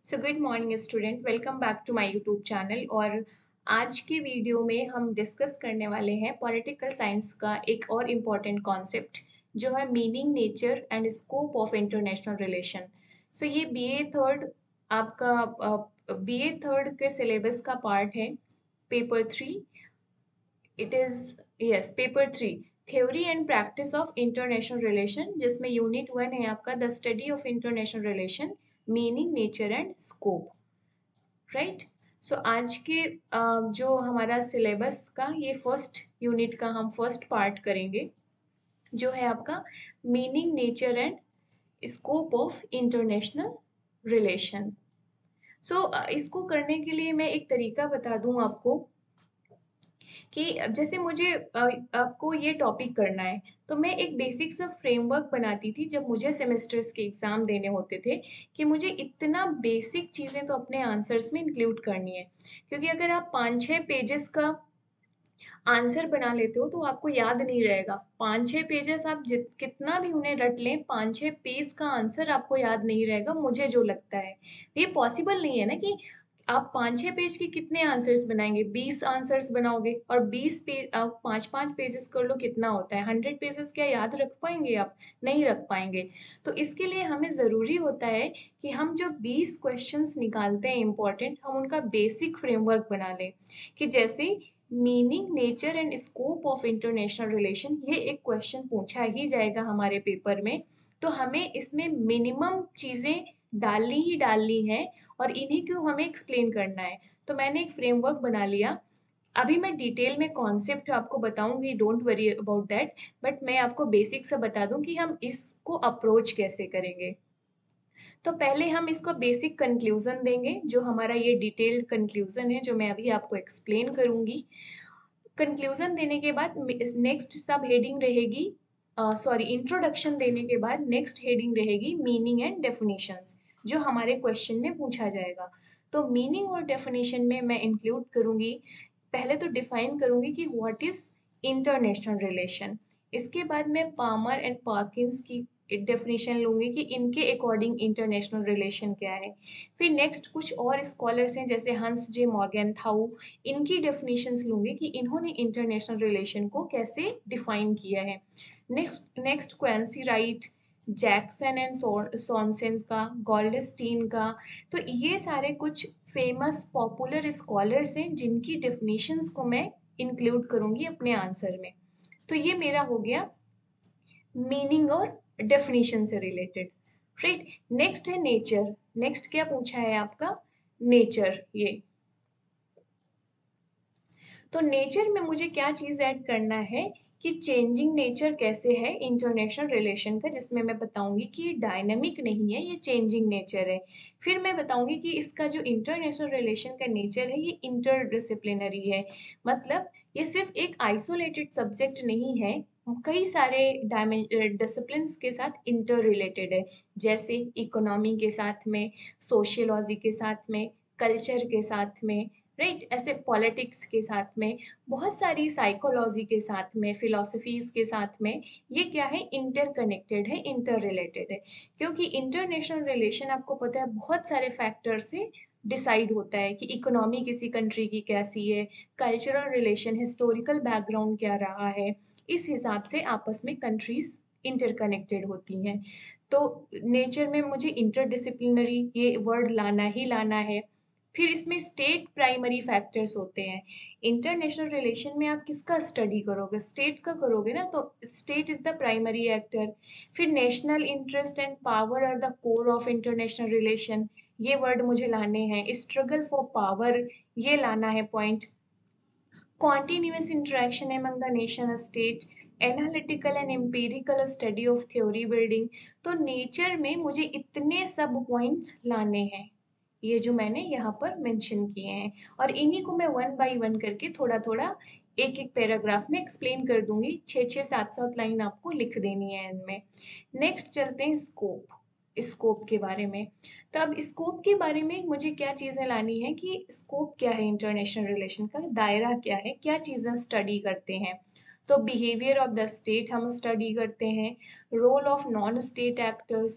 So good morning student, welcome back to my YouTube channel. और आज के video में हम डिस्कस करने वाले हैं पॉलिटिकल साइंस का एक और इम्पॉर्टेंट कॉन्सेप्ट जो है meaning, nature and scope of international relation. So ये बीए थर्ड आपका बीए थर्ड के सिलेबस का पार्ट है, paper 3। It is yes paper 3, theory and practice of international relation, जिसमें यूनिट 1 है आपका the study of international relation, meaning, nature and scope. Right. So आज के जो हमारा सिलेबस का ये फर्स्ट यूनिट का हम फर्स्ट पार्ट करेंगे, जो है आपका meaning, nature and scope of international relation. So इसको करने के लिए मैं एक तरीका बता दूं आपको कि जैसे मुझे आपको ये टॉपिक करना है, तो मैं एक बेसिक सा फ्रेमवर्क बनाती थी जब मुझे सेमेस्टर्स के एग्ज़ाम देने होते थे, कि मुझे इतना बेसिक चीज़ें तो अपने आंसर्स में इंक्लूड करनी है। क्योंकि अगर आप 5-6 पेजेस का आंसर बना लेते हो तो आपको याद नहीं रहेगा। 5-6 पेजेस आप जित कितना भी उन्हें रट लें, 5-6 पेज का आंसर आपको याद नहीं रहेगा, मुझे जो लगता है। ये पॉसिबल नहीं है ना कि आप 5-6 पेज के कितने आंसर्स बनाएंगे, 20 आंसर्स बनाओगे और 20 पेज आप 5-5 पेजेस कर लो, कितना होता है 100 पेजेस। क्या याद रख पाएंगे आप? नहीं रख पाएंगे। तो इसके लिए हमें ज़रूरी होता है कि हम जो 20 क्वेश्चंस निकालते हैं इम्पोर्टेंट, हम उनका बेसिक फ्रेमवर्क बना लें। कि जैसे meaning, nature and scope of international relation, ये एक क्वेश्चन पूछा ही जाएगा हमारे पेपर में, तो हमें इसमें मिनिमम चीज़ें डालनी ही डालनी है और इन्हीं को हमें एक्सप्लेन करना है। तो मैंने एक फ्रेमवर्क बना लिया। अभी मैं डिटेल में कॉन्सेप्ट आपको बताऊंगी, don't worry about that, but मैं आपको बेसिक सा बता दूं कि हम इसको अप्रोच कैसे करेंगे। तो पहले हम इसको बेसिक कंक्लूजन देंगे, जो हमारा ये डिटेल्ड कंक्लूजन है जो मैं अभी आपको एक्सप्लेन करूंगी। कंक्लूजन देने के बाद नेक्स्ट सब हेडिंग रहेगी, सॉरी इंट्रोडक्शन देने के बाद नेक्स्ट हेडिंग रहेगी मीनिंग एंड डेफिनेशंस, जो हमारे क्वेश्चन में पूछा जाएगा। तो मीनिंग और डेफिनेशन में मैं इंक्लूड करूंगी, पहले तो डिफाइन करूंगी कि व्हाट इज इंटरनेशनल रिलेशन। इसके बाद मैं पामर एंड पार्किंस की डेफिनेशन लूंगी कि इनके अकॉर्डिंग इंटरनेशनल रिलेशन क्या है। फिर नेक्स्ट कुछ और स्कॉलर्स हैं जैसे हंस जे मॉर्गेनथाउ, इनकी डेफिनेशंस लूंगी कि इन्होंने इंटरनेशनल रिलेशन को कैसे डिफाइन किया है। Next Quincy Wright, Jackson and Sorensen का, गोल्डस्टीन का। तो ये सारे कुछ फेमस पॉपुलर स्कॉलर्स हैं जिनकी डेफिनेशंस को मैं इंक्लूड करूंगी अपने आंसर में। तो ये मेरा हो गया मीनिंग और डेफिनेशन से रिलेटेड। राइट। नेक्स्ट है नेचर। नेक्स्ट क्या पूछा है आपका? नेचर। ये तो नेचर में मुझे क्या चीज़ ऐड करना है कि चेंजिंग नेचर कैसे है इंटरनेशनल रिलेशन का, जिसमें मैं बताऊंगी कि ये डायनेमिक नहीं है, ये चेंजिंग नेचर है। फिर मैं बताऊंगी कि इसका जो इंटरनेशनल रिलेशन का नेचर है ये इंटरडिसिप्लिनरी है, मतलब ये सिर्फ एक आइसोलेटेड सब्जेक्ट नहीं है, कई सारे डिसिप्लिन्स के साथ इंटर रिलेटेड है। जैसे इकोनॉमी के साथ में, सोशियोलॉजी के साथ में, कल्चर के साथ में, राइट, ऐसे पॉलिटिक्स के साथ में, बहुत सारी साइकोलॉजी के साथ में, फिलोसफीज के साथ में, ये क्या है, इंटरकनेक्टेड है, इंटर रिलेटेड है। क्योंकि इंटरनेशनल रिलेशन आपको पता है बहुत सारे फैक्टर से डिसाइड होता है कि इकोनॉमी किसी कंट्री की कैसी है, कल्चरल रिलेशन, हिस्टोरिकल बैकग्राउंड क्या रहा है, इस हिसाब से आपस में कंट्रीज इंटरकनेक्टेड होती हैं। तो नेचर में मुझे इंटरडिसिप्लिनरी ये वर्ड लाना ही लाना है। फिर इसमें स्टेट प्राइमरी फैक्टर्स होते हैं। इंटरनेशनल रिलेशन में आप किसका स्टडी करोगे? स्टेट का करोगे ना, तो state is the primary actor. फिर national interest and power are the core of international relation, ये वर्ड मुझे लाने हैं। स्ट्रगल फॉर पावर, ये लाना है point. Continuous interaction among the nation state, analytical and empirical study of theory building. तो nature में मुझे इतने सब पॉइंट्स लाने हैं, ये जो मैंने यहाँ पर मेंशन किए हैं, और इन्हीं को मैं वन बाय वन करके थोड़ा थोड़ा एक एक पैराग्राफ में एक्सप्लेन कर दूंगी। 6-6 7-7 लाइन आपको लिख देनी है इनमें। नेक्स्ट चलते हैं स्कोप। स्कोप के बारे में, तो अब स्कोप के बारे में मुझे क्या चीज़ें लानी है कि स्कोप क्या है, इंटरनेशनल रिलेशन का दायरा क्या है, क्या चीज़ें स्टडी करते हैं। तो बिहेवियर ऑफ द स्टेट हम स्टडी करते हैं, role of non state actors,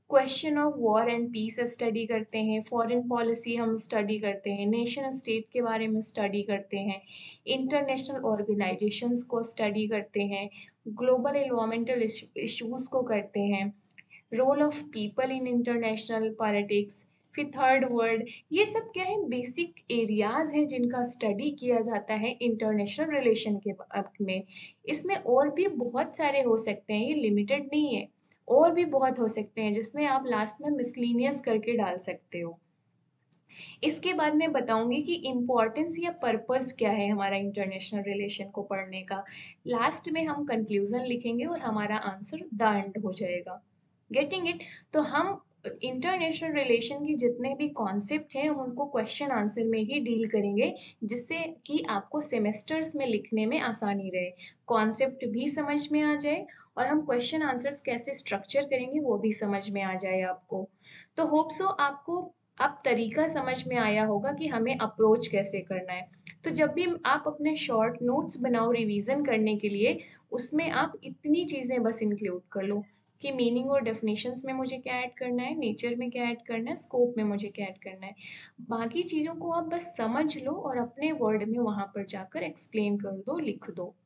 question of war and peace study करते हैं, फॉरेन पॉलिसी हम स्टडी करते हैं, नेशन स्टेट के बारे में स्टडी करते हैं, इंटरनेशनल ऑर्गेनाइजेशंस को स्टडी करते हैं, ग्लोबल एनवायरमेंटल इश्यूज को करते हैं, role of people in international politics, फिर थर्ड वर्ल्ड। ये सब क्या है, बेसिक एरियाज हैं जिनका स्टडी किया जाता है इंटरनेशनल रिलेशन के में। इसमें और भी बहुत सारे हो सकते हैं, ये लिमिटेड नहीं है, और भी बहुत हो सकते हैं जिसमें आप लास्ट में मिसलीनियस करके डाल सकते हो। इसके बाद मैं बताऊंगी कि इम्पोर्टेंस या पर्पस क्या है हमारा इंटरनेशनल रिलेशन को पढ़ने का। लास्ट में हम कंक्लूजन लिखेंगे और हमारा आंसर द एंड हो जाएगा। Getting it? तो हम इंटरनेशनल रिलेशन की जितने भी कॉन्सेप्ट हैं हम उनको क्वेश्चन आंसर में ही डील करेंगे, जिससे कि आपको सेमेस्टर्स में लिखने में आसानी रहे, कॉन्सेप्ट भी समझ में आ जाए और हम क्वेश्चन आंसर्स कैसे स्ट्रक्चर करेंगे वो भी समझ में आ जाए आपको। तो होप सो आपको अब तरीका समझ में आया होगा कि हमें अप्रोच कैसे करना है। तो जब भी आप अपने शॉर्ट नोट्स बनाओ रिवीजन करने के लिए, उसमें आप इतनी चीज़ें बस इंक्लूड कर लो कि मीनिंग और डेफिनेशंस में मुझे क्या ऐड करना है, नेचर में क्या ऐड करना है, स्कोप में मुझे क्या ऐड करना है। बाकी चीज़ों को आप बस समझ लो और अपने वर्ड में वहाँ पर जाकर एक्सप्लेन कर दो, लिख दो।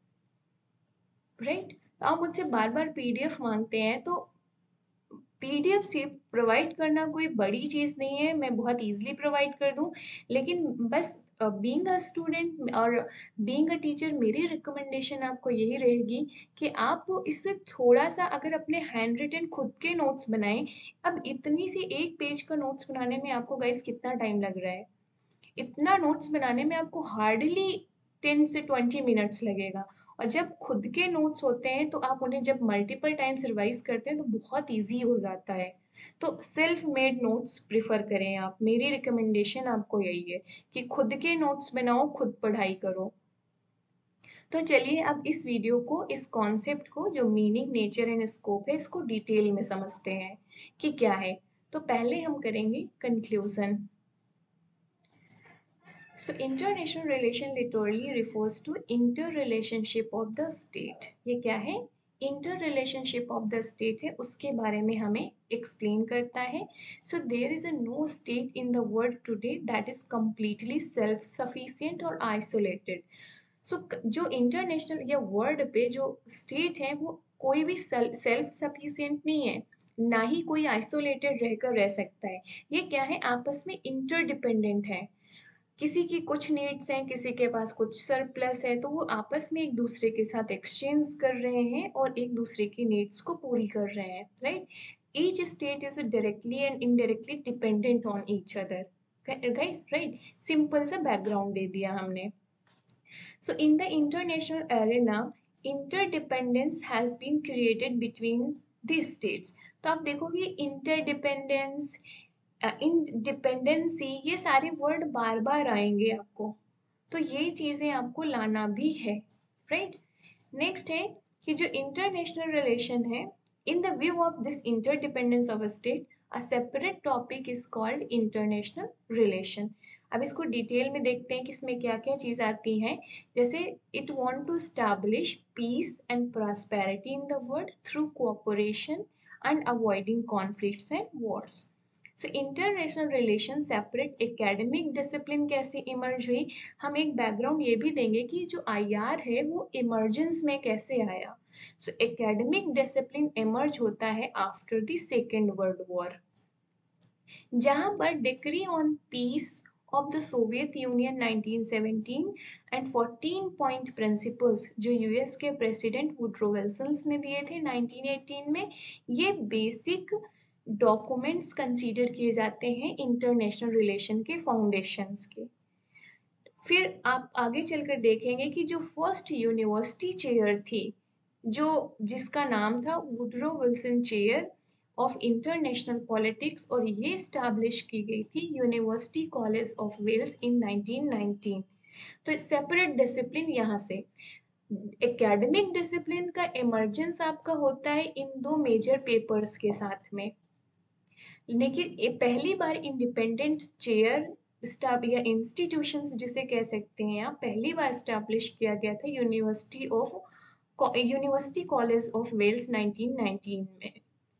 राइट? तो आप मुझसे बार बार पीडीएफ मांगते हैं, तो पीडीएफ से प्रोवाइड करना कोई बड़ी चीज़ नहीं है, मैं बहुत ईजिली प्रोवाइड कर दूँ। लेकिन बस बीइंग अ स्टूडेंट और बीइंग अ टीचर मेरी रिकमेंडेशन आपको यही रहेगी कि आप इसमें थोड़ा सा अगर अपने हैंड रिटन खुद के नोट्स बनाएं। अब इतनी सी एक पेज का नोट्स बनाने में आपको गाइस कितना टाइम लग रहा है? इतना नोट्स बनाने में आपको हार्डली 10 से 20 मिनट्स लगेगा। और जब खुद के नोट्स होते हैं तो आप उन्हें जब मल्टीपल टाइम्स रिवाइज करते हैं तो बहुत ईजी हो जाता है। तो सेल्फ मेड नोट्स प्रिफर करें आप, मेरी रिकमेंडेशन आपको यही है कि खुद के नोट्स बनाओ, खुद पढ़ाई करो। तो चलिए अब इस वीडियो को, इस कॉन्सेप्ट को जो मीनिंग, नेचर एंड स्कोप है, इसको डिटेल में समझते हैं कि क्या है। तो पहले हम करेंगे conclusion. So international relation literally refers to interrelationship of the state. ये क्या है? Interrelationship of the state है, उसके बारे में हमें explain करता है. So there is a no state in the world today that is completely self-sufficient or isolated. So जो international या world पे जो state है वो कोई भी self-sufficient नहीं है, ना ही कोई isolated रहकर रह सकता है। ये क्या है? आपस में interdependent है। किसी की कुछ नीड्स हैं, किसी के पास कुछ सरप्लस है, तो वो आपस में एक दूसरे के साथ एक्सचेंज कर रहे हैं और एक दूसरे की नीड्स को पूरी कर रहे हैं। Right? Each state is directly and indirectly dependent on each other. Guys, right? Simple सा बैकग्राउंड दे दिया हमने। So in the international arena, interdependence has been created between these states. तो आप देखोगे interdependence, इंडिपेंडेंसी, ये सारे वर्ड बार बार आएंगे आपको, तो ये चीजें आपको लाना भी है। राइट? नेक्स्ट है कि जो इंटरनेशनल रिलेशन है, in the view of this interdependence of a state, a separate topic is called international relation. अब इसको डिटेल में देखते हैं कि इसमें क्या क्या चीज आती हैं। जैसे it want to establish peace and prosperity in the world through cooperation and avoiding conflicts and wars. So international relation separate academic discipline कैसे इमर्ज हुई, हम एक बैकग्राउंड ये भी देंगे कि जो आईआर है वो इमर्जेंस में कैसे आया। सो एकेडमिक डिसिप्लिन इमर्ज होता है after the second world war, जहां पर decree on peace of the Soviet Union 1917 and 14 point principles जो यूएस के प्रेसिडेंट वुड्रो विल्सन ने दिए थे 1918 में, ये बेसिक डॉक्यूमेंट्स कंसीडर किए जाते हैं इंटरनेशनल रिलेशन के फाउंडेशंस के। फिर आप आगे चलकर देखेंगे कि जो फर्स्ट यूनिवर्सिटी चेयर थी, जो जिसका नाम था Woodrow Wilson chair of international politics, और ये स्टैब्लिश की गई थी university college of Wales in 1919। तो सेपरेट डिसिप्लिन यहाँ से, एकेडमिक डिसिप्लिन का इमर्जेंस आपका होता है इन दो मेजर पेपर्स के साथ में। लेकिन ये पहली बार इंडिपेंडेंट चेयर स्टाफ या इंस्टीट्यूशंस जिसे कह सकते हैं आप, पहली बार स्टैब्लिश किया गया था यूनिवर्सिटी कॉलेज ऑफ वेल्स 1919 में।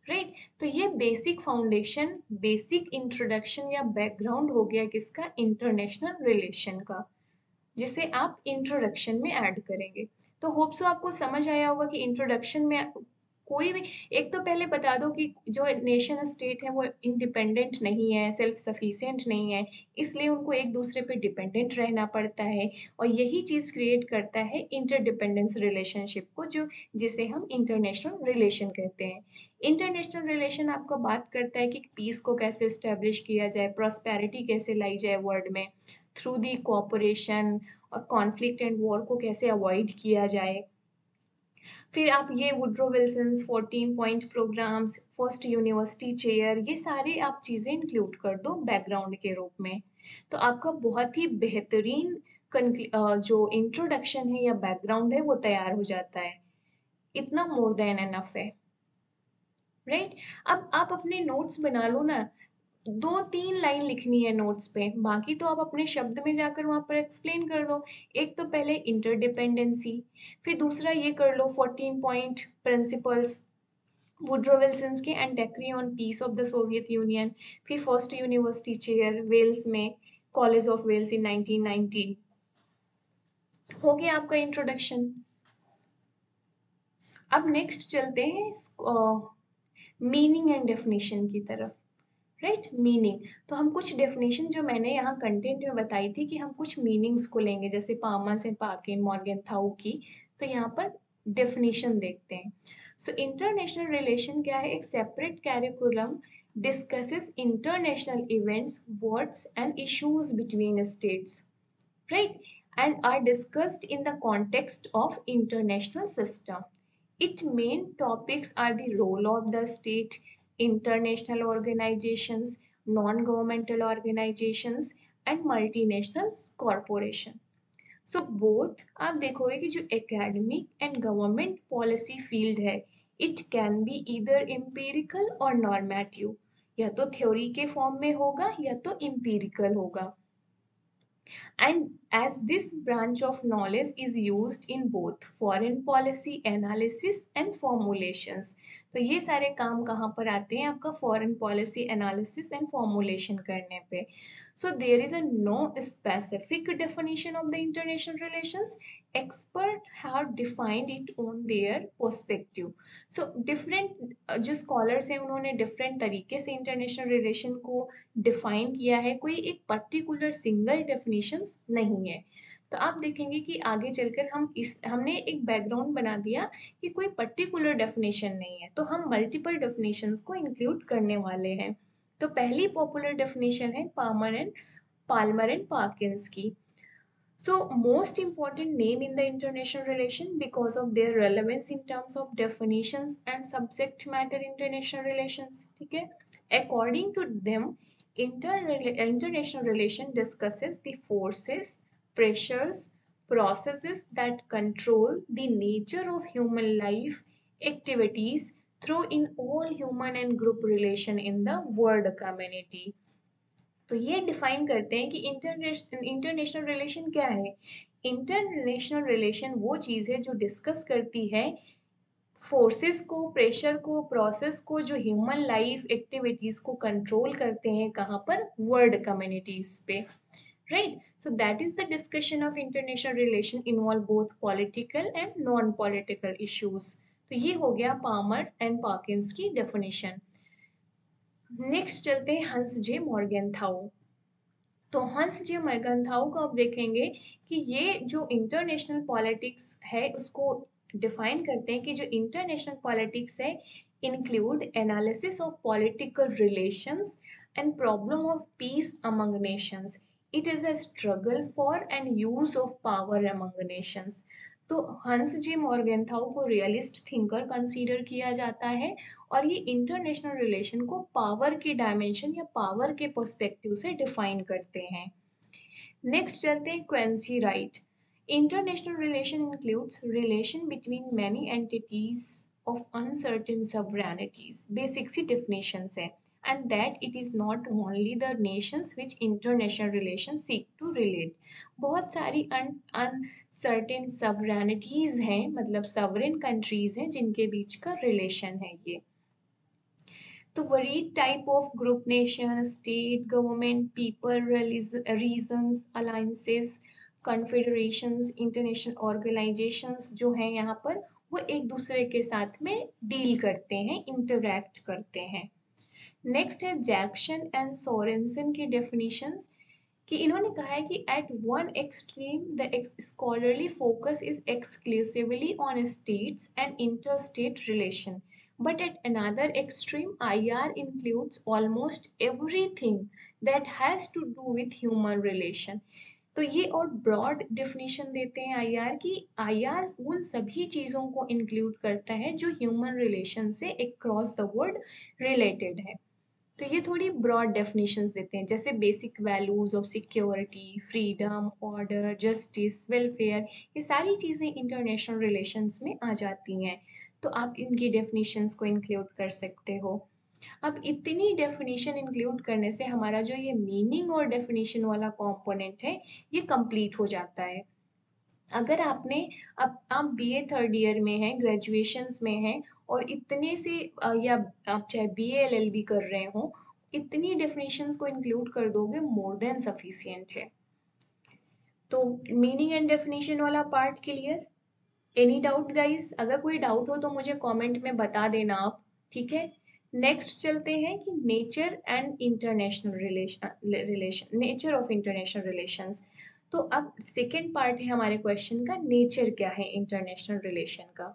राइट। तो ये बेसिक फाउंडेशन, बेसिक इंट्रोडक्शन या बैकग्राउंड हो गया किसका, इंटरनेशनल रिलेशन का, जिसे आप इंट्रोडक्शन में ऐड करेंगे। तो होप सो आपको समझ आया होगा कि इंट्रोडक्शन में कोई भी, एक तो पहले बता दो कि जो नेशन स्टेट है वो इंडिपेंडेंट नहीं है, सेल्फ सफिशिएंट नहीं है, इसलिए उनको एक दूसरे पे डिपेंडेंट रहना पड़ता है, और यही चीज़ क्रिएट करता है इंटरडिपेंडेंस रिलेशनशिप को, जो जिसे हम इंटरनेशनल रिलेशन कहते हैं। इंटरनेशनल रिलेशन आपको बात करता है कि पीस को कैसे इस्टेब्लिश किया जाए, प्रॉस्पेरिटी कैसे लाई जाए वर्ल्ड में, थ्रू दी कोऑपरेशन, और कॉन्फ्लिक्ट एंड वॉर को कैसे अवॉइड किया जाए। फिर आप ये Woodrow Wilson's 14 point programmes, first university chair, ये सारे आप चीज़ें इंक्लूड कर दो बैकग्राउंड के रूप में, तो आपका बहुत ही बेहतरीन जो इंट्रोडक्शन है या बैकग्राउंड है वो तैयार हो जाता है। इतना मोर देन एनफ है, राइट। अब आप अपने नोट्स बना लो ना, 2-3 लाइन लिखनी है नोट्स पे, बाकी तो आप अपने शब्द में जाकर वहाँ पर एक्सप्लेन कर दो। एक तो पहले इंटरडिपेंडेंसी, फिर दूसरा ये कर लो 14 पॉइंट प्रिंसिपल्स, वुड्रो विल्सन्स के and decree on peace of the Soviet Union, फिर फर्स्ट यूनिवर्सिटी चेयर वेल्स में, कॉलेज ऑफ वेल्स इन 1919। हो गया आपका इंट्रोडक्शन। अब नेक्स्ट चलते हैं मीनिंग एंड डेफिनेशन की तरफ, राइट। मीनिंग, तो हम कुछ डेफिनेशन जो मैंने यहाँ कंटेंट में बताई थी कि हम कुछ मीनिंग्स को लेंगे, जैसे पामस एंड पाकिन मॉर्गेनथाउ की, तो यहाँ पर डेफिनेशन देखते हैं। सो इंटरनेशनल रिलेशन क्या है, एक separate curriculum discusses international events, words and issues between states, right, and are discussed in the context of international system. Its main topics are the role of the state, international organizations, non-governmental organizations and multinational corporation. So both आप देखोगे कि जो academic and government policy field है, it can be either empirical or normative, या तो theory के form में होगा या तो empirical होगा, and as this branch of knowledge is used in both foreign policy analysis and formulations, तो ये सारे काम कहाँ पर आते हैं आपका foreign policy analysis and formulation करने पे। So there is a no specific definition of the international relations, expert have defined it on their perspective. So different जो scholars हैं उन्होंने different तरीके से international relation को डिफाइन किया है, कोई एक पर्टिकुलर सिंगल डेफिनेशन नहीं है। तो आप देखेंगे कि आगे चलकर हमने एक बैकग्राउंड बना दिया कि कोई पर्टिकुलर डेफिनेशन नहीं है, तो हम मल्टीपल डेफिनेशंस को इंक्लूड करने वाले हैं। तो पहली पॉपुलर डेफिनेशन है पाल्मर एंड पार्किंस की। So most important name in the international relation because of their relevance in terms of definitions and subject matter international relations, ठीक है। According to them, international relation discusses the forces, pressures, processes that control the nature of human life activities through in all human and group relation in the world community। तो ये define करते हैं कि international relation क्या है। International relation वो चीज़ है जो डिस्कस करती है फोर्सेस को, प्रेशर को, प्रोसेस को, जो ह्यूमन लाइफ एक्टिविटीज को कंट्रोल करते हैं, कहाँ पर, वर्ल्ड कम्युनिटीज पे, right. So that is the discussion of international relation involve both political and non political issues. तो ये हो गया पामर एंड पार्किंस की डेफिनेशन। नेक्स्ट चलते हैं हंस जे मॉर्गेनथाउ। तो हंस जे मॉर्गेनथाउ को आप देखेंगे कि ये जो इंटरनेशनल पॉलिटिक्स है उसको डिफाइन करते हैं कि जो इंटरनेशनल पॉलिटिक्स है include analysis of political relations and problem of peace among nations. It is a struggle for and use of power among nations. तो हंस जे मॉर्गेनथाउ को रियलिस्ट थिंकर कंसीडर किया जाता है, और ये इंटरनेशनल रिलेशन को पावर के डायमेंशन या पावर के पर्सपेक्टिव से डिफाइन करते हैं। नेक्स्ट चलते हैं Quincy Wright. International relation includes relation between many entities of uncertain sovereignties, basic सी डेफिनेशन है, and that it is not only the nations which international relations seek to relate। बहुत सारी uncertain सॉवरेनिटीज हैं, मतलब सॉवरेन कंट्रीज हैं जिनके बीच का relation है ये। तो varied type of group, nation, state, government, people, regions, alliances, confederations, international organizations जो हैं यहाँ पर वो एक दूसरे के साथ में डील करते हैं, इंटरैक्ट करते हैं। नेक्स्ट है जैक्सन एंड सोरेनसन की डेफिनेशंस कि इन्होंने कहा है कि at one extreme the scholarly focus is exclusively on states and interstate relation, but at another extreme IR includes almost everything that has to do with human relation। तो ये और broad definition देते हैं आईआर की, IR उन सभी चीज़ों को इंक्लूड करता है जो ह्यूमन रिलेशन से अक्रॉस द वर्ल्ड रिलेटेड है। तो ये थोड़ी ब्रॉड डेफिनेशंस देते हैं, जैसे basic values of security, freedom, order, justice, welfare, ये सारी चीज़ें इंटरनेशनल रिलेशंस में आ जाती हैं। तो आप इनकी डेफिनेशंस को इंक्लूड कर सकते हो। अब इतनी डेफिनेशन इंक्लूड करने से हमारा जो ये मीनिंग और डेफिनेशन वाला कंपोनेंट है ये कंप्लीट हो जाता है। अगर आपने अब आप बीए थर्ड ईयर में हैं, ग्रेजुएशंस में हैं और इतने से या आप चाहे बीए एलएलबी कर रहे हो, इतनी डेफिनेशंस को इंक्लूड कर दोगे, मोर देन सफिशिएंट है। तो मीनिंग एंड डेफिनेशन वाला part clear? Any doubt guys? अगर कोई डाउट हो तो मुझे कमेंट में बता देना आप, ठीक है। नेक्स्ट चलते हैं कि nature and international relation, nature of international relations. तो अब सेकेंड पार्ट है हमारे क्वेश्चन का, नेचर क्या है इंटरनेशनल रिलेशन का।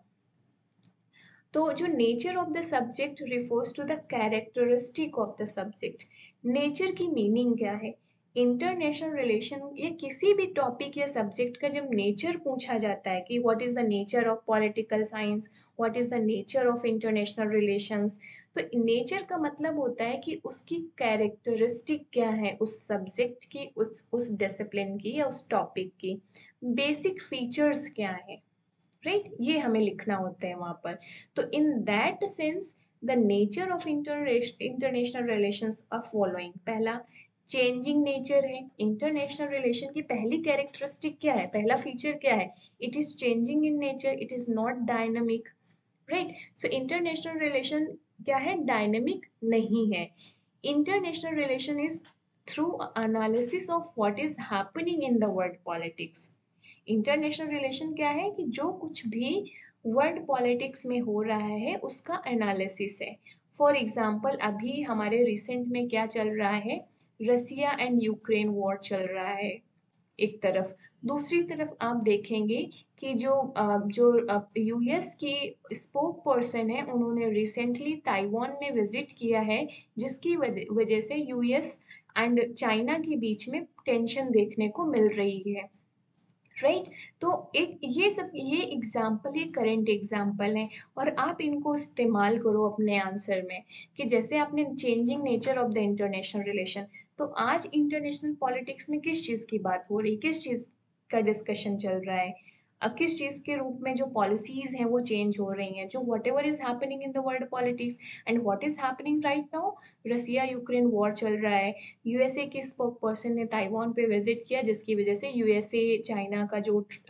तो जो nature of the subject refers to the characteristic of the subject. Nature की मीनिंग क्या है? इंटरनेशनल रिलेशन या किसी भी टॉपिक या सब्जेक्ट का जब नेचर पूछा जाता है कि what is the nature of political science, what is the nature of international relations, तो नेचर का मतलब होता है कि उसकी कैरेक्टरिस्टिक क्या है, उस सब्जेक्ट की, उस डिसिप्लिन की या उस टॉपिक की बेसिक फीचर्स क्या है, राइट? ये हमें लिखना होता है वहां पर। तो in that sense the nature of international relations are following. पहला, चेंजिंग नेचर है। इंटरनेशनल रिलेशन की पहली कैरेक्टरिस्टिक क्या है, पहला फीचर क्या है? It is changing in nature, it is not dynamic, right? So international relation क्या है? डायनामिक नहीं है। International relation is through analysis of what is happening in the world politics. International relation क्या है कि जो कुछ भी वर्ल्ड पॉलिटिक्स में हो रहा है उसका एनालिसिस है। फॉर एग्जांपल अभी हमारे रिसेंट में क्या चल रहा है, रसिया एंड यूक्रेन वॉर चल रहा है एक तरफ। दूसरी तरफ आप देखेंगे कि जो यूएस की स्पोक पर्सन है उन्होंने रिसेंटली ताइवान में विजिट किया है, जिसकी वजह से यूएस एंड चाइना के बीच में टेंशन देखने को मिल रही है, राइट? तो एक ये एग्जाम्पल, ये करंट एग्जाम्पल है और आप इनको इस्तेमाल करो अपने आंसर में कि जैसे आपने changing nature of the international relation, तो आज इंटरनेशनल पॉलिटिक्स में किस चीज़ की बात हो रही, किस चीज़ का डिस्कशन चल रहा है, किस चीज़ के रूप में जो पॉलिसीज हैं वो चेंज हो रही हैं, जो whatever is happening in the world politics and what is happening right now. Russia Ukraine war चल रहा है, यूएसए के स्पोक पर्सन ने ताइवान पे विजिट किया, जिसकी वजह से यूएसए चाइना का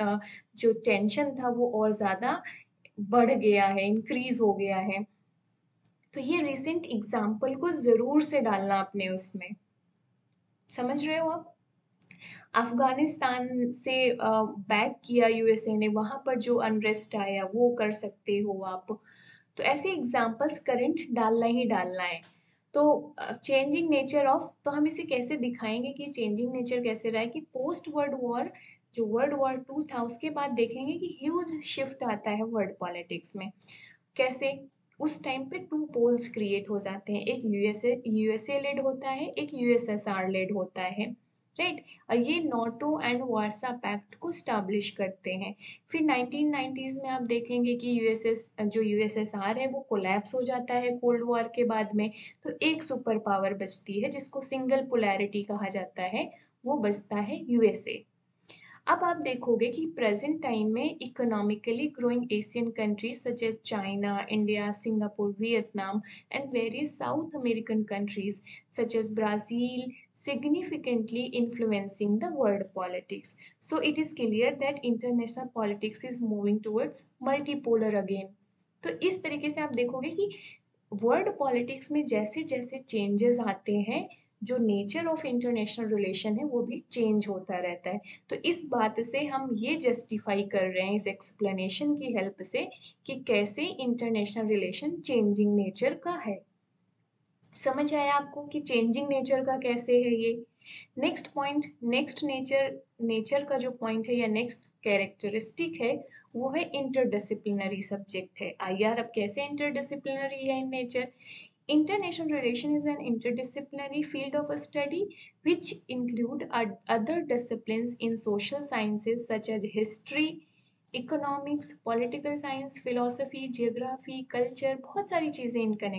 जो टेंशन था वो और ज़्यादा बढ़ गया है, इंक्रीज हो गया है। तो ये रिसेंट एग्जाम्पल को ज़रूर से डालना अपने उसमें, समझ रहे हो आप? अफगानिस्तान से बैक किया यूएसए ने, वहां पर जो अनरेस्ट आया वो कर सकते हो आप। तो ऐसे एग्जाम्पल्स करंट डालना ही डालना है। तो चेंजिंग नेचर ऑफ, तो हम इसे कैसे दिखाएंगे कि चेंजिंग नेचर कैसे रहा है कि पोस्ट वर्ल्ड वॉर, जो वर्ल्ड वॉर टू था उसके बाद देखेंगे कि ह्यूज शिफ्ट आता है वर्ल्ड पॉलिटिक्स में। कैसे? उस टाइम पे टू पोल्स क्रिएट हो जाते हैं, एक यूएसए लेड होता है, एक यूएसएसआर लेड होता है, राइट? और ये नाटो एंड वार्सा पैक्ट को स्टैब्लिश करते हैं। फिर 1990s में आप देखेंगे कि यूएसएसआर है वो कोलैप्स हो जाता है कोल्ड वॉर के बाद में। तो एक सुपर पावर बचती है जिसको सिंगल पोलैरिटी कहा जाता है, वो बचता है यूएसए। अब आप देखोगे कि प्रेजेंट टाइम में economically growing Asian countries such as China, India, Singapore, Vietnam and various South American countries such as Brazil significantly influencing the world politics. So it is clear that international politics is moving towards multipolar again. तो इस तरीके से आप देखोगे कि world politics में जैसे जैसे चेंजेस आते हैं, जो नेचर ऑफ इंटरनेशनल रिलेशन है वो भी चेंज होता रहता है। तो इस बात से हम ये जस्टिफाई कर रहे हैं इस एक्सप्लेनेशन की हेल्प से कि कैसे इंटरनेशनल रिलेशन चेंजिंग नेचर का है। समझ आया आपको कि चेंजिंग नेचर का कैसे है ये। नेक्स्ट पॉइंट, नेक्स्ट नेचर का जो पॉइंट है या नेक्स्ट कैरेक्टरिस्टिक है वो है इंटरडिसिप्लिनरी सब्जेक्ट है। आईआर अब कैसे इंटरडिसिप्लिनरी है in nature. International relation is an interdisciplinary field of study which include other disciplines in social sciences such as history, economics, political science, philosophy, geography, culture, बहुत सारी चीज़ें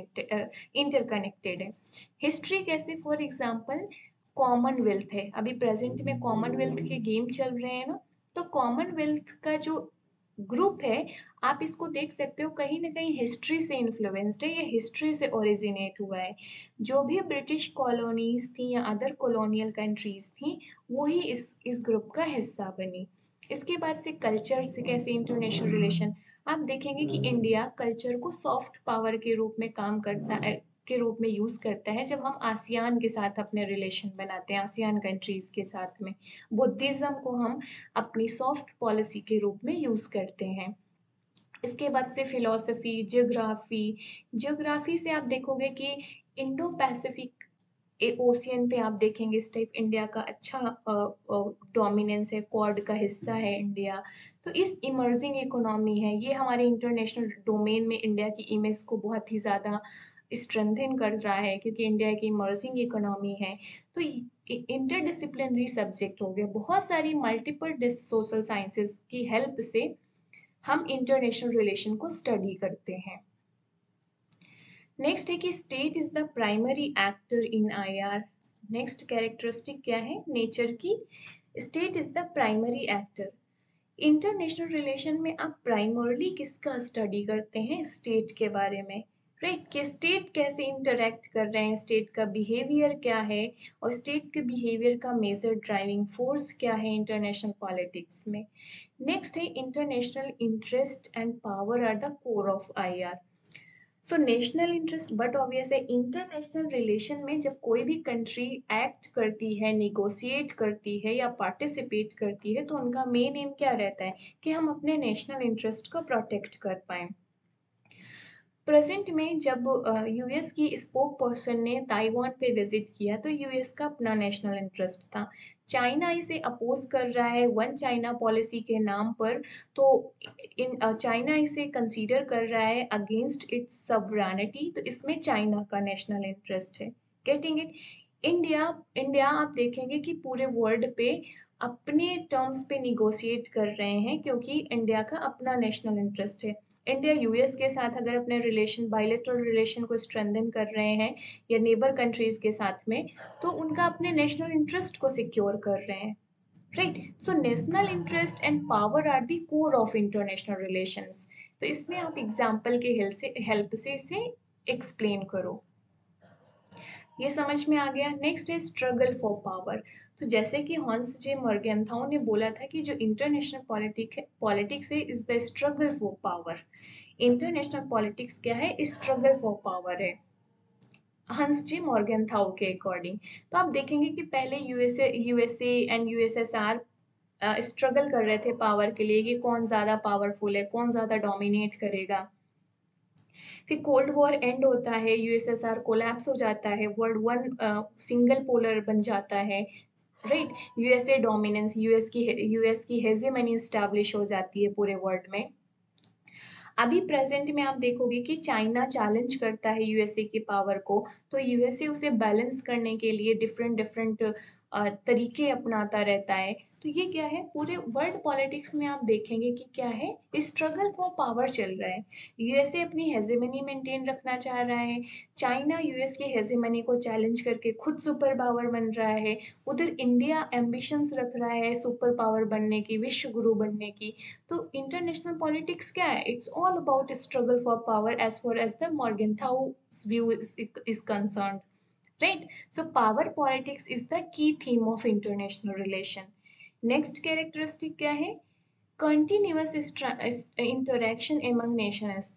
इंटरकनेक्टेड है। History कैसे, for example Commonwealth है, अभी present में Commonwealth के game चल रहे हैं ना, तो कॉमनवेल्थ का जो ग्रुप है आप इसको देख सकते हो कहीं ना कहीं हिस्ट्री से इन्फ्लुएंस्ड है, ये हिस्ट्री से ओरिजिनेट हुआ है। जो भी ब्रिटिश कॉलोनीज थी या अदर कॉलोनियल कंट्रीज थी वही इस ग्रुप का हिस्सा बनी। इसके बाद से कल्चर से कैसे इंटरनेशनल रिलेशन, आप देखेंगे कि इंडिया कल्चर को सॉफ्ट पावर के रूप में काम करता है, के रूप में यूज करता है जब हम आसियान के साथ अपने रिलेशन बनाते हैं, आसियान कंट्रीज के साथ में। बुद्धिज्म को हम अपनी सॉफ्ट पॉलिसी के रूप में यूज करते हैं। इसके बाद से फिलोसफी, ज्योग्राफी, ज्योग्राफी से आप देखोगे कि इंडो पैसिफिक ओशियन पे आप देखेंगे इस टाइप इंडिया का अच्छा डोमिनेंस है, क्वाड का हिस्सा है इंडिया। तो इस इमर्जिंग इकोनॉमी है, ये हमारे इंटरनेशनल डोमेन में इंडिया की इमेज को बहुत ही ज़्यादा स्ट्रेंथन कर रहा है क्योंकि इंडिया की इमर्जिंग इकोनॉमी है। तो इंटरडिसिप्लिनरी सब्जेक्ट हो गए, बहुत सारी मल्टीपल सोशल साइंसेस की हेल्प से हम इंटरनेशनल रिलेशन को स्टडी करते हैं। नेक्स्ट है कि state is the primary actor in IR. Next characteristic क्या है नेचर की, state is the primary actor. International relation में आप प्राइमरली किसका स्टडी करते हैं, स्टेट के बारे में, राइट, कि स्टेट कैसे इंटरेक्ट कर रहे हैं, स्टेट का बिहेवियर क्या है और स्टेट के बिहेवियर का मेजर ड्राइविंग फोर्स क्या है इंटरनेशनल पॉलिटिक्स में। नेक्स्ट है international interest and power are the core of IR. So national interest but obvious है, इंटरनेशनल रिलेशन में जब कोई भी कंट्री एक्ट करती है, निगोशिएट करती है या पार्टिसिपेट करती है तो उनका मेन एम क्या रहता है कि हम अपने नेशनल इंटरेस्ट को प्रोटेक्ट कर पाएं। प्रेजेंट में जब यूएस की स्पोक पर्सन ने ताइवान पे विजिट किया तो यूएस का अपना नेशनल इंटरेस्ट था, चाइना इसे अपोज कर रहा है वन चाइना पॉलिसी के नाम पर, तो चाइना इसे कंसीडर कर रहा है अगेंस्ट इट्स सवरेनिटी, तो इसमें चाइना का नेशनल इंटरेस्ट है। Getting it. इंडिया, इंडिया आप देखेंगे कि पूरे वर्ल्ड पे अपने टर्म्स पे निगोशिएट कर रहे हैं क्योंकि इंडिया का अपना नेशनल इंटरेस्ट है। इंडिया यूएस के साथ अगर अपने रिलेशन, बायलैटरल रिलेशन को स्ट्रेंथन कर रहे हैं या नेबर कंट्रीज के साथ में, तो उनका अपने नेशनल इंटरेस्ट को सिक्योर कर रहे हैं, right. So national interest and power are the core of international relations. तो इसमें आप एग्जाम्पल के हेल्प से इसे एक्सप्लेन करो। ये समझ में आ गया। नेक्स्ट है स्ट्रगल फॉर पावर। तो जैसे कि हॉन्स जे मॉर्गेनथाउ ने बोला था कि जो इंटरनेशनल पॉलिटिक्स है is the struggle for power. International politics क्या है, स्ट्रगल फॉर पावर है हंस जी मॉर्गेनथाउ के अकॉर्डिंग। तो आप देखेंगे कि पहले यूएसए एंड यूएसएसआर स्ट्रगल कर रहे थे पावर के लिए कि कौन ज़्यादा पावरफुल है, कौन ज़्यादा डोमिनेट करेगा। फिर कोल्ड वॉर एंड होता है, यूएसएसआर कोलैप्स हो जाता है, वर्ल्ड वन सिंगल पोलर बन जाता है, राइट। यूएसए डोमिनेंस, यूएस की हेजेमनी स्टैब्लिश हो जाती है पूरे वर्ल्ड में। अभी प्रेजेंट में आप देखोगे कि चाइना चैलेंज करता है यूएसए की पावर को, तो यूएसए उसे बैलेंस करने के लिए डिफरेंट डिफरेंट तरीके अपनाता रहता है। तो ये क्या है, पूरे वर्ल्ड पॉलिटिक्स में आप देखेंगे कि क्या है, स्ट्रगल फॉर पावर चल रहा है। यूएसए अपनी हेजेमनी मेंटेन रखना चाह रहा है, चाइना यूएस की हेजेमनी को चैलेंज करके खुद सुपर पावर बन रहा है, उधर इंडिया एम्बिशंस रख रहा है सुपर पावर बनने की, विश्व गुरु बनने की। तो इंटरनेशनल पॉलिटिक्स क्या है, it's all about struggle for power as far as the Morgenthau's view is concerned, right? So power politics is the key theme of international relation. Next characteristic क्या है, continuous interaction among nation and state.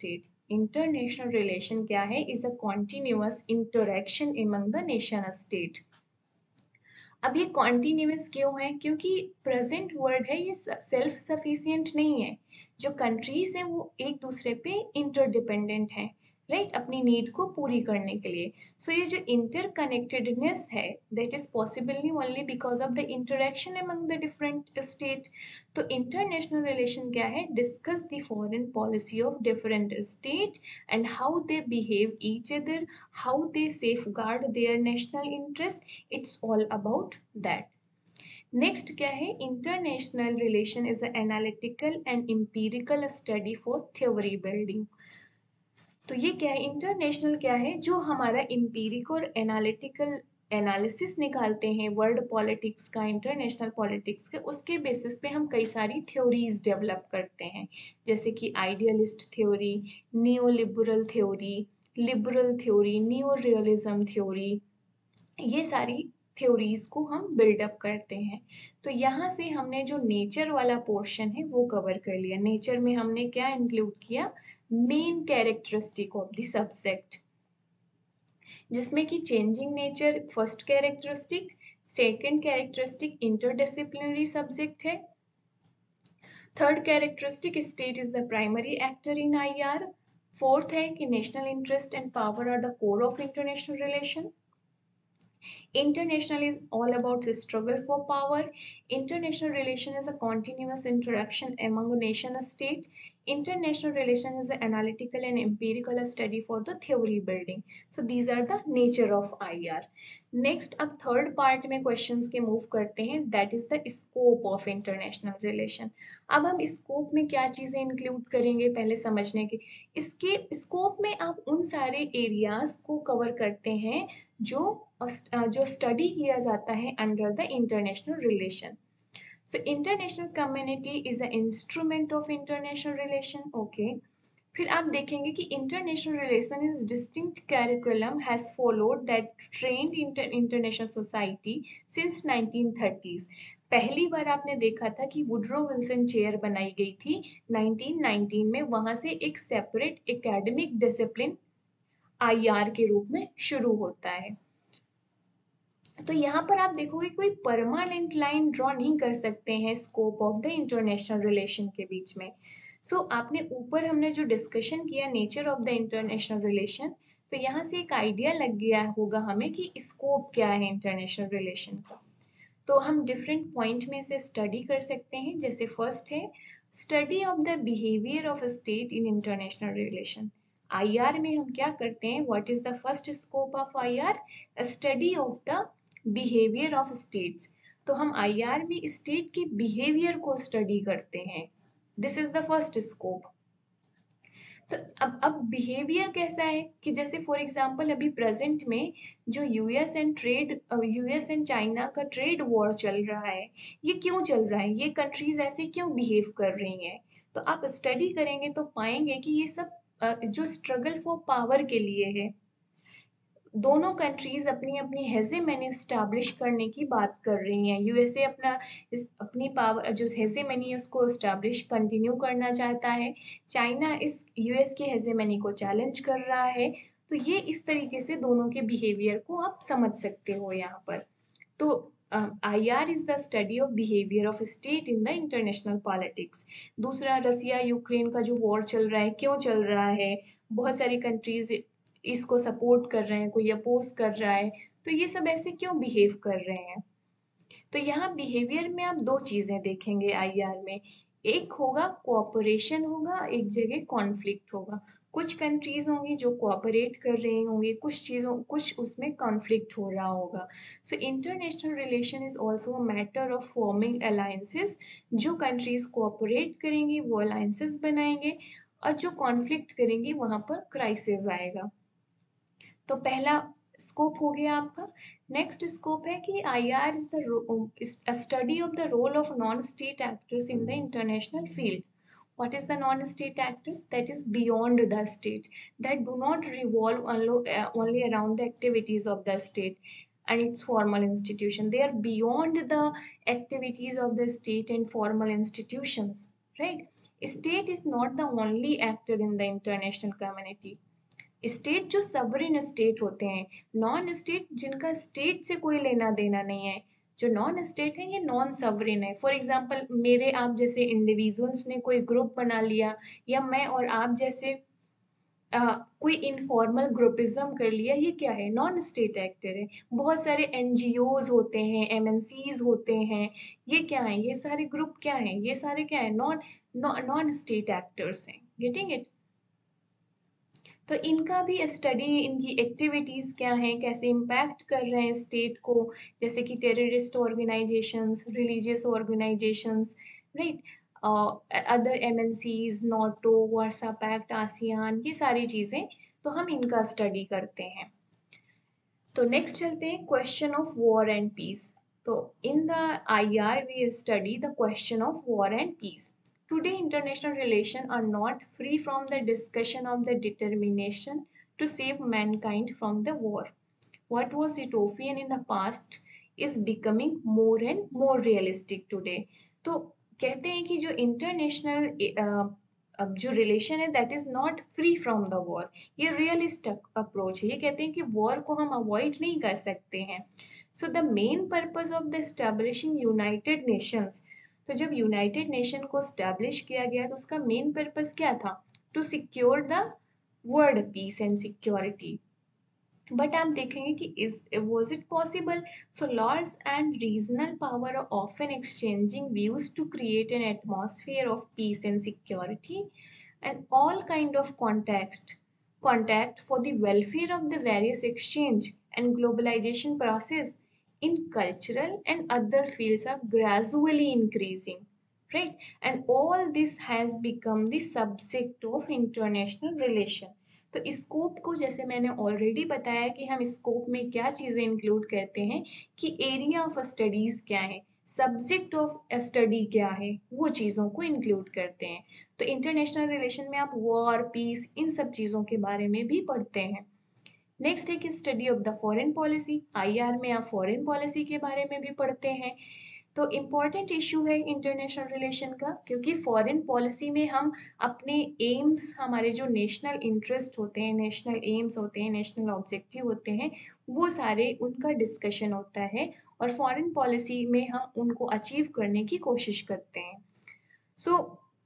International relation क्या है? Is a continuous interaction among the nation state. अब ये continuous क्यों है? क्योंकि present word है, ये सेल्फ सफिशिएंट नहीं है। जो कंट्रीज हैं वो एक दूसरे पे इंटरडिपेंडेंट हैं, राइट, अपनी नीड को पूरी करने के लिए। सो ये जो इंटरकनेक्टेडनेस है that is possible only because of the interaction among the different state. तो इंटरनेशनल रिलेशन क्या है? Discuss the foreign policy of different state and how they behave each other, how they safeguard their national interest. It's all about that. Next क्या है? International relation is an analytical and empirical study for theory building. तो ये क्या है? International क्या है? जो हमारा एम्पीरिक और एनालिटिकल एनालिसिस निकालते हैं वर्ल्ड पॉलिटिक्स का, इंटरनेशनल पॉलिटिक्स का, उसके बेसिस पे हम कई सारी थ्योरीज डेवलप करते हैं, जैसे कि idealist theory, neo liberal theory, liberal theory, neo realism theory, ये सारी थ्योरीज को हम बिल्डअप करते हैं। तो यहाँ से हमने जो नेचर वाला पोर्शन है वो कवर कर लिया। नेचर में हमने क्या इंक्लूड किया? Main characteristic of the subject, जिसमें कि changing nature first characteristic, second characteristic interdisciplinary subject है, third characteristic state is the primary actor in IR, fourth है कि national interest and power are the core of international relation. International is all about the struggle for power. International relation is a continuous interaction among nation state. International relation is an analytical and empirical study for the theory building. So these are the nature of IR. Next, अब third part में questions के move करते हैं, that is the scope of international relation. अब हम scope में क्या चीजें इंक्लूड करेंगे पहले समझने के। इसके स्कोप में आप उन सारे एरियाज को कवर करते हैं जो स्टडी किया जाता है under the international relation. So international community is a instrument of international relation. Okay, फिर आप देखेंगे कि international relation is distinct curriculum has followed that trend international society since 1930s। पहली बार आपने देखा था कि वुड्रो विल्सन चेयर बनाई गई थी 1919 में, वहां से एक सेपरेट एकेडमिक डिसिप्लिन आईआर के रूप में शुरू होता है। तो यहाँ पर आप देखोगे कोई परमानेंट लाइन ड्रॉ नहीं कर सकते हैं scope of the international relation के बीच में। आपने ऊपर हमने जो डिस्कशन किया nature of the international relation, तो यहाँ से एक आइडिया लग गया होगा हमें कि स्कोप क्या है इंटरनेशनल रिलेशन का। तो हम डिफरेंट पॉइंट में से स्टडी कर सकते हैं। जैसे फर्स्ट है study of the behaviour of state in international relation. IR में हम क्या करते हैं? What is the first scope of IR? Study of the behaviour of states. तो हम आईआर में स्टेट के बिहेवियर को स्टडी करते हैं, this is the first scope. तो अब बिहेवियर कैसा है कि जैसे फॉर एग्जांपल अभी प्रेजेंट में जो यूएस एंड चाइना का ट्रेड वॉर चल रहा है, ये क्यों चल रहा है? ये कंट्रीज ऐसे क्यों बिहेव कर रही हैं? तो आप स्टडी करेंगे तो पाएंगे कि ये सब जो स्ट्रगल फॉर पावर के लिए है। दोनों कंट्रीज अपनी अपनी हेजेमनी स्टैब्लिश करने की बात कर रही हैं। यूएसए अपनी पावर जो हेजेमनी है उसको स्टैब्लिश कंटिन्यू करना चाहता है, चाइना इस यूएस के हेजेमनी को चैलेंज कर रहा है। तो ये इस तरीके से दोनों के बिहेवियर को आप समझ सकते हो यहाँ पर। तो IR is the study of behaviour of state in the international politics. दूसरा, रसिया यूक्रेन का जो वॉर चल रहा है, क्यों चल रहा है? बहुत सारी कंट्रीज इसको सपोर्ट कर रहे हैं, कोई अपोज कर रहा है, तो ये सब ऐसे क्यों बिहेव कर रहे हैं? तो यहाँ बिहेवियर में आप दो चीजें देखेंगे आईआर में, एक होगा कोऑपरेशन होगा, एक जगह कॉन्फ्लिक्ट होगा। कुछ कंट्रीज होंगी जो कोऑपरेट कर रही होंगी, कुछ उसमें कॉन्फ्लिक्ट हो रहा होगा। So international relation is also a matter of forming alliances. जो कंट्रीज कोऑपरेट करेंगी वो अलायंसेस बनाएंगे, और जो कॉन्फ्लिक्ट करेंगी वहां पर क्राइसिस आएगा। तो पहला स्कोप हो गया आपका। नेक्स्ट स्कोप है कि IR is the study of the role of non state actors in the international field. What is the non-state actors? That is beyond the state, that do not revolve only around the activities of the state and its formal institution. They are beyond the activities of the state and formal institutions, right? State is not the only actor in the international community. State जो sovereign state होते हैं, non state जिनका state से कोई लेना देना नहीं है, जो नॉन स्टेट है ये नॉन सवरिन है। फॉर एग्जांपल मेरे आप जैसे इंडिविजुअल्स ने कोई ग्रुप बना लिया, या मैं और आप जैसे कोई इनफॉर्मल ग्रुपिज्म कर लिया, ये क्या है? नॉन स्टेट एक्टर है। बहुत सारे एनजीओज होते हैं, एमएनसीज होते हैं, ये क्या है? ये सारे ग्रुप क्या हैं? ये सारे क्या है? नॉन नॉन स्टेट एक्टर्स हैं। Getting it? तो इनका भी स्टडी, इनकी एक्टिविटीज़ क्या हैं, कैसे इम्पैक्ट कर रहे हैं स्टेट को, जैसे कि terrorist organisations, religious organisations, right, other MNCs, NATO, Warsaw Pact, ASEAN, ये सारी चीज़ें, तो हम इनका स्टडी करते हैं। तो नेक्स्ट चलते हैं question of war and peace. तो in the IR we study the question of war and peace. Today, international relations are not free from the discussion of the determination to save mankind from the war. What was utopian in the past is becoming more and more realistic today. तो कहते हैं कि जो international अब जो relation है that is not free from the war, ये realistic approach है। ये कहते हैं कि वॉर को हम अवॉइड नहीं कर सकते हैं। So the main purpose of the establishing United Nations, तो जब यूनाइटेड नेशन को स्टैब्लिश किया गया तो उसका मेन पर्पस क्या था? To secure the world peace and security. But आप देखेंगे कि is was it possible? So lords and regional power are often exchanging views to create an atmosphere of peace and security and all kind of contact for the welfare of the various exchange and globalization process in cultural and other fields are gradually increasing, right? And all this has become the subject of international relation. तो scope को जैसे मैंने already बताया कि हम scope में क्या चीज़ें इंक्लूड करते हैं, कि एरिया ऑफ स्टडीज़ क्या है, सब्जेक्ट ऑफ स्टडी क्या है, वो चीज़ों को इंक्लूड करते हैं। तो इंटरनेशनल रिलेशन में आप वॉर, पीस, इन सब चीज़ों के बारे में भी पढ़ते हैं। नेक्स्ट है कि study of the foreign policy, IR में आप फॉरेन पॉलिसी के बारे में भी पढ़ते हैं। तो इम्पॉर्टेंट इशू है इंटरनेशनल रिलेशन का, क्योंकि फॉरेन पॉलिसी में हम अपने एम्स, हमारे जो नेशनल इंटरेस्ट होते हैं, नेशनल एम्स होते हैं, नेशनल ऑब्जेक्टिव होते हैं, वो सारे उनका डिस्कशन होता है, और फॉरेन पॉलिसी में हम उनको अचीव करने की कोशिश करते हैं। सो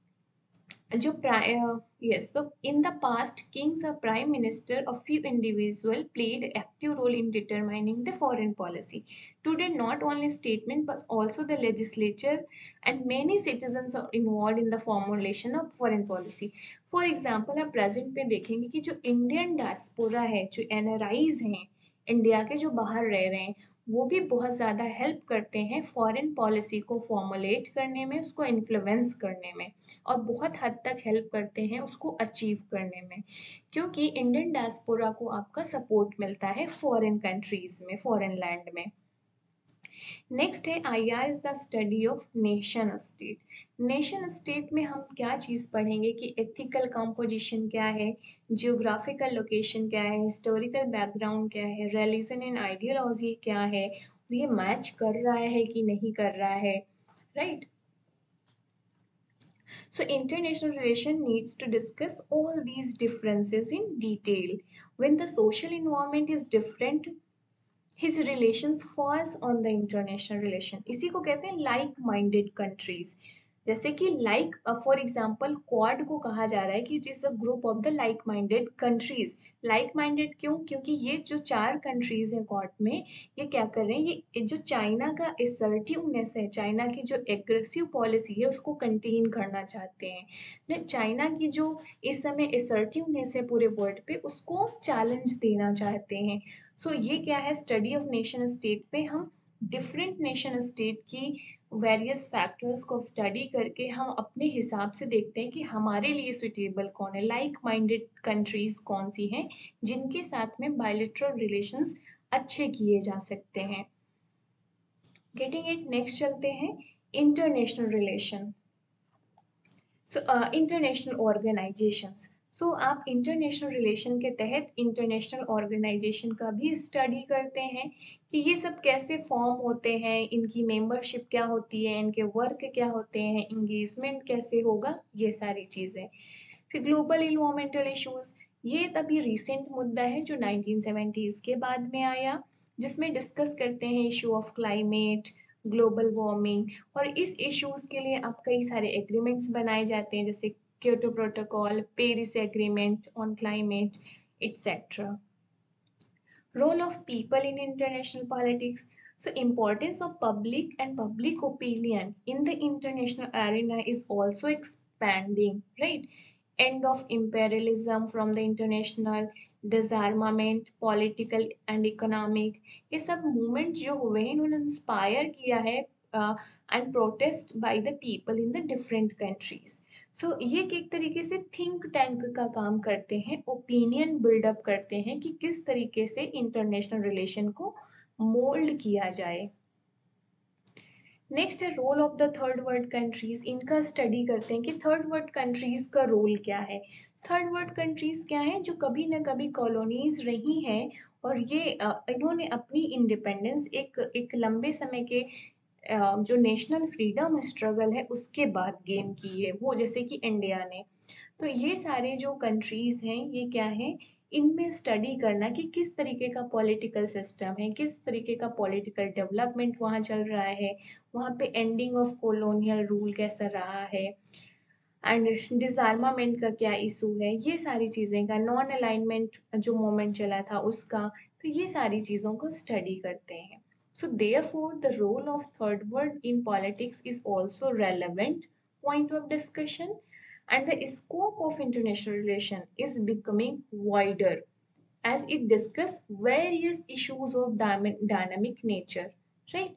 जो yes, so in the past kings or prime minister a few individual played active role in determining the foreign policy. Today not only statement but also the legislature and many citizens are involved in the formulation of foreign policy. For example आप present पे देखेंगे कि जो Indian diaspora है, जो NRIs हैं, India के जो बाहर रह रहे हैं, वो भी बहुत ज़्यादा हेल्प करते हैं फॉरेन पॉलिसी को फॉर्मुलेट करने में, उसको इन्फ्लुएंस करने में, और बहुत हद तक हेल्प करते हैं उसको अचीव करने में, क्योंकि इंडियन डायस्पोरा को आपका सपोर्ट मिलता है फॉरेन कंट्रीज़ में, फॉरेन लैंड में। नेक्स्ट है IR is the study of nation state. Nation state में हम क्या चीज़ पढ़ेंगे कि एथिकल कंपोजिशन क्या है, जियोग्राफिकल लोकेशन क्या है, हिस्टोरिकल बैकग्राउंड क्या है, रिलीजन एंड आइडियोलॉजी क्या है, और ये मैच कर रहा है कि नहीं कर रहा है, right? So international relation needs to discuss all these differences in detail. When the social environment is different, his relations falls on the international relation. इसी को कहते हैं like minded countries. जैसे कि लाइक फॉर एग्जाम्पल क्वाड को कहा जा रहा है कि it is a group of the like minded countries. Like minded क्यों? क्योंकि ये जो 4 कंट्रीज हैं क्वाड में, ये क्या कर रहे हैं, ये जो चाइना का असर्टिवनेस है, चाइना की जो एग्रेसिव पॉलिसी है उसको कंटेन करना चाहते हैं ना, चाइना की जो इस समय असर्टिवनेस है पूरे वर्ल्ड पे, उसको चैलेंज देना चाहते हैं। सो ये क्या है, स्टडी ऑफ नेशन स्टेट पे हम डिफरेंट नेशन स्टेट की वेरियस फैक्टर्स को स्टडी करके हम अपने हिसाब से देखते हैं कि हमारे लिए सुटेबल कौन है, लाइक माइंडेड कंट्रीज कौन सी हैं जिनके साथ में बायलैटरल रिलेशंस अच्छे किए जा सकते हैं। Getting it? नेक्स्ट चलते हैं international relation. So international organisations, so आप इंटरनेशनल रिलेशन के तहत इंटरनेशनल ऑर्गेनाइजेशन का भी स्टडी करते हैं कि ये सब कैसे फॉर्म होते हैं, इनकी मेंबरशिप क्या होती है, इनके वर्क क्या होते हैं, इंगेजमेंट कैसे होगा, ये सारी चीज़ें। फिर ग्लोबल इन्वायरमेंटल इश्यूज, ये तभी रिसेंट मुद्दा है जो 1970s के बाद में आया, जिसमें डिस्कस करते हैं issue of climate, global warming. और इस इश्यूज के लिए अब कई सारे एग्रीमेंट्स बनाए जाते हैं, जैसे Kyoto Protocol, Paris agreement on climate, etc. Role of people in international politics. So importance of public and public opinion in the international arena is also expanding, right? End of imperialism from the international, disarmament, political and economic, ये सब movement जो हुए हैं इन्होंने inspire किया है and protest by the people in the different countries. So ये एक तरीके से थिंक टैंक का काम करते हैं, ओपिनियन बिल्डअप करते हैं कि किस तरीके से इंटरनेशनल रिलेशन को मोल्ड किया जाए। नेक्स्ट है role of the third world countries. इनका स्टडी करते हैं कि थर्ड वर्ल्ड कंट्रीज का रोल क्या है। थर्ड वर्ल्ड कंट्रीज क्या है, जो कभी ना कभी कॉलोनीज रही हैं और ये इन्होंने अपनी इंडिपेंडेंस एक लंबे समय के जो नेशनल फ्रीडम स्ट्रगल है उसके बाद गेन की है, वो जैसे कि इंडिया ने। तो ये सारे जो कंट्रीज हैं ये क्या है, इनमें स्टडी करना कि किस तरीके का पॉलिटिकल सिस्टम है, किस तरीके का पॉलिटिकल डेवलपमेंट वहाँ चल रहा है, वहाँ पे एंडिंग ऑफ कॉलोनियल रूल कैसा रहा है, एंड डिसआर्मामेंट का क्या इशू है, ये सारी चीज़ें का, नॉन अलाइनमेंट जो मोमेंट चला था उसका, तो ये सारी चीज़ों को स्टडी करते हैं। So therefore the role of third world in politics is also relevant point of discussion, and the scope of international relation is becoming wider as it discuss various issues of dynamic nature, right?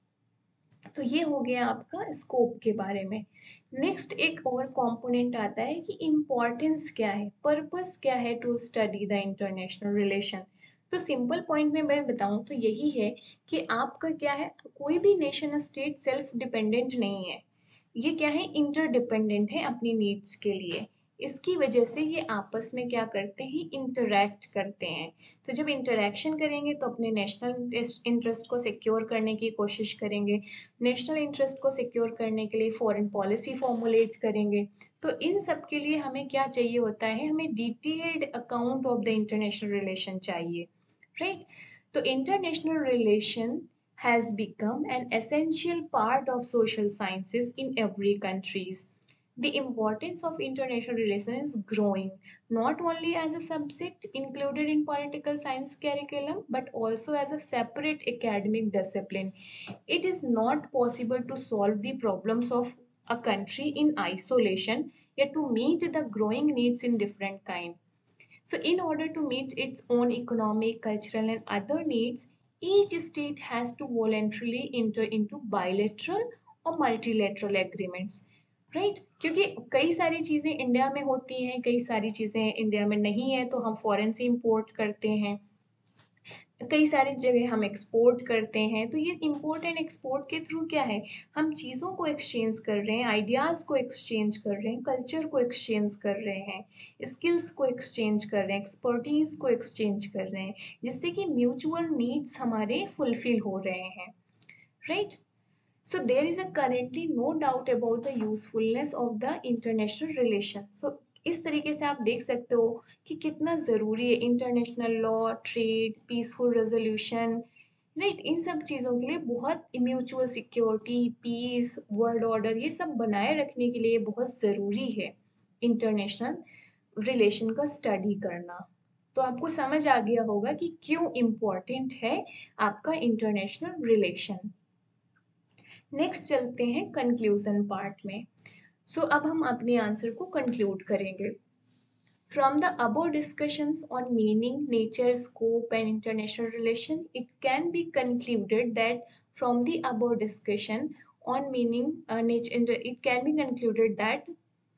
तो ये हो गया आपका scope के बारे में। Next एक और कंपोनेंट आता है कि इम्पोर्टेंस क्या है, पर्पस क्या है to study the international relation. तो सिंपल पॉइंट में मैं बताऊं तो यही है कि आपका क्या है, कोई भी नेशन स्टेट सेल्फ डिपेंडेंट नहीं है, ये क्या है, इंटरडिपेंडेंट है अपनी नीड्स के लिए। इसकी वजह से ये आपस में क्या करते हैं, इंटरैक्ट करते हैं। तो जब इंटरैक्शन करेंगे तो अपने नेशनल इंटरेस्ट को सिक्योर करने की कोशिश करेंगे, नेशनल इंटरेस्ट को सिक्योर करने के लिए फॉरेन पॉलिसी फॉर्मुलेट करेंगे। तो इन सब के लिए हमें क्या चाहिए होता है, हमें detailed account of the international relation चाहिए, राइट? तो international relation has become an essential part of social sciences in every countries. The importance of international relations is growing, not only as a subject included in political science curriculum, but also as a separate academic discipline. It is not possible to solve the problems of a country in isolation, yet to meet the growing needs in different kind. So, in order to meet its own economic, cultural, and other needs, each state has to voluntarily enter into bilateral or multilateral agreements. Right क्योंकि कई सारी चीज़ें India में होती हैं, कई सारी चीज़ें इंडिया में नहीं है, तो हम फॉरेन से इंपोर्ट करते हैं, कई सारी जगह हम एक्सपोर्ट करते हैं। तो ये इम्पोर्ट एंड एक्सपोर्ट के थ्रू क्या है, हम चीज़ों को एक्सचेंज कर रहे हैं, आइडियाज़ को एक्सचेंज कर रहे हैं, कल्चर को एक्सचेंज कर रहे हैं, स्किल्स को एक्सचेंज कर रहे हैं, एक्सपर्टीज़ को एक्सचेंज कर रहे हैं, जिससे कि म्यूचुअल नीड्स हमारे फुलफिल हो रहे हैं, right? So there is a currently no doubt about the usefulness of the international relation. So इस तरीके से आप देख सकते हो कि कितना ज़रूरी है international law, trade, peaceful resolution, right? इन सब चीज़ों के लिए बहुत mutual security, peace, world order, ये सब बनाए रखने के लिए बहुत ज़रूरी है इंटरनेशनल रिलेशन का स्टडी करना। तो आपको समझ आ गया होगा कि क्यों इम्पोर्टेंट है आपका इंटरनेशनल रिलेशन। नेक्स्ट चलते हैं कंक्लूजन पार्ट में। सो अब हम अपने आंसर को कंक्लूड करेंगे। From the above discussions on meaning, nature, scope, and international relation, it can be concluded that from the above discussion on meaning, nature, it can be concluded that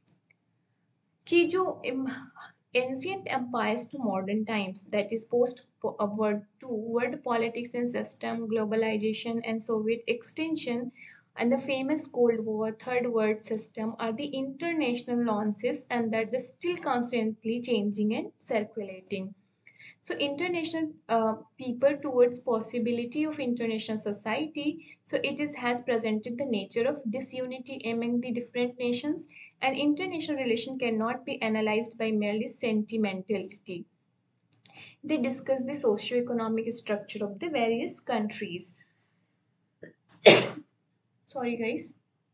कि जो ancient empires to modern times, that is post upward to world politics and system, globalization and Soviet extension, and the famous Cold War, Third World System are the international nuances and that they're still constantly changing and circulating. So international people towards possibility of international society, so it is has presented the nature of disunity among the different nations, and international relation cannot be analyzed by merely sentimentality. They discuss the socio-economic structure of the various countries. Sorry guys.